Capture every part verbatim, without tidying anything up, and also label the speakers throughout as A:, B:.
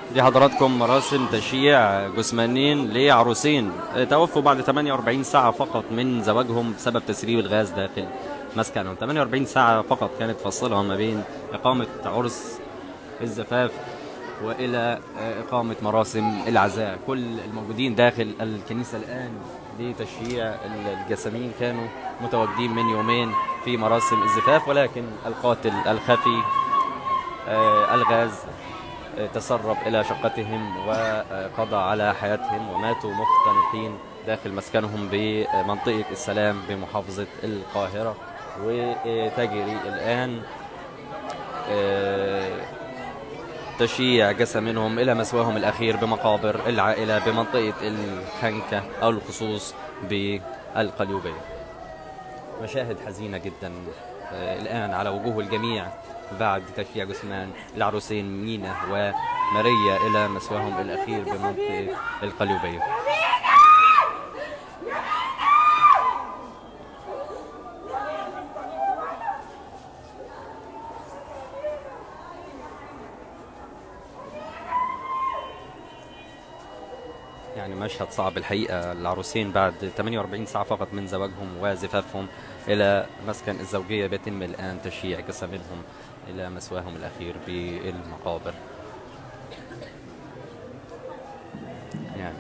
A: دي حضراتكم مراسم تشييع جثمانين لعروسين توفوا بعد ثمانية وأربعين ساعة فقط من زواجهم بسبب تسريب الغاز داخل مسكنهم. ثمانية وأربعين ساعة فقط كانت فاصلهم ما بين إقامة عرس الزفاف وإلى إقامة مراسم العزاء. كل الموجودين داخل الكنيسة الآن لتشييع الجسامين كانوا متواجدين من يومين في مراسم الزفاف، ولكن القاتل الخفي الغاز تسرب إلى شقتهم وقضى على حياتهم وماتوا مختنقين داخل مسكنهم بمنطقة السلام بمحافظة القاهرة. وتجري الآن تشييع جسامهم إلى مسواهم الأخير بمقابر العائلة بمنطقة الخنكة أو الخصوص بالقليوبية. مشاهد حزينة جدا الآن على وجوه الجميع بعد تشييع جثمان العروسين مينا وماريا إلى مسواهم الأخير بمنطقة القليوبية. يعني مشهد صعب الحقيقة. العروسين بعد ثمانية وأربعين ساعة فقط من زواجهم وزفافهم إلى مسكن الزوجية بيتم الآن تشييع جسامهم إلى مسواهم الأخير بالمقابر. يعني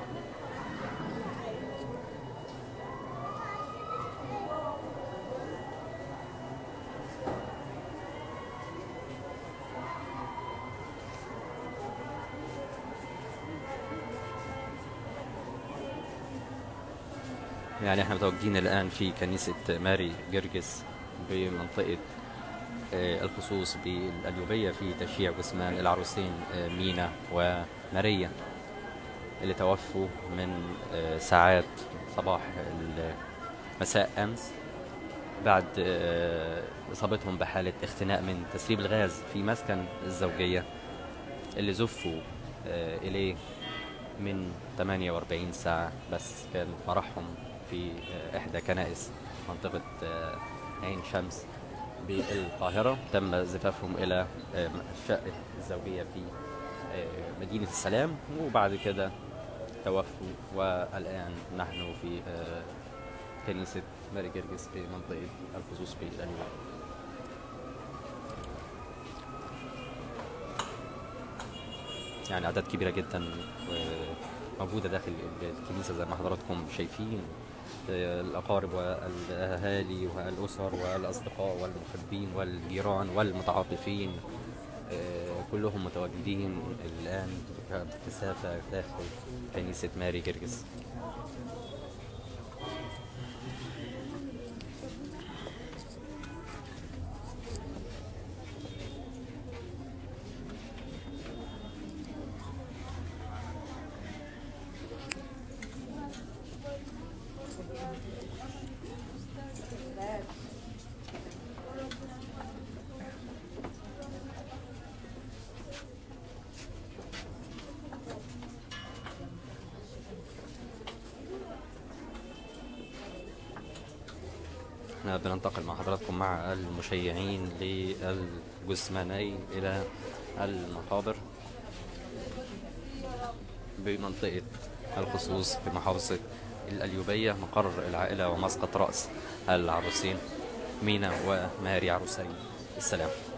A: يعني احنا متواجدين الآن في كنيسة ماري جرجس بمنطقة الخصوص بالقليوبية في تشييع جثمان العروسين مينا وماريا اللي توفوا من ساعات صباح مساء أمس بعد إصابتهم بحالة اختناق من تسريب الغاز في مسكن الزوجية اللي زفوا إليه من ثمانية وأربعين ساعة. بس كان فرحهم في إحدى كنائس منطقة عين شمس بالقاهرة. تم زفافهم إلى الشقة الزوجية في مدينة السلام وبعد كده توفوا. والآن نحن في كنيسة ماري جرجس في منطقة الخصوص بالقليوبية. يعني أعداد كبيرة جدا موجودة داخل الكنيسة زي ما حضراتكم شايفين. الأقارب والأهالي والأسر والأصدقاء والمحبين والجيران والمتعاطفين كلهم متواجدين الآن بكثافة داخل كنيسة ماري جرجس. بننتقل مع حضراتكم مع المشيعين للجثمانين إلى المقابر بمنطقة الخصوص بمحافظة القليوبية مقر العائلة ومسقط رأس العروسين مينا وماري عروسي السلام.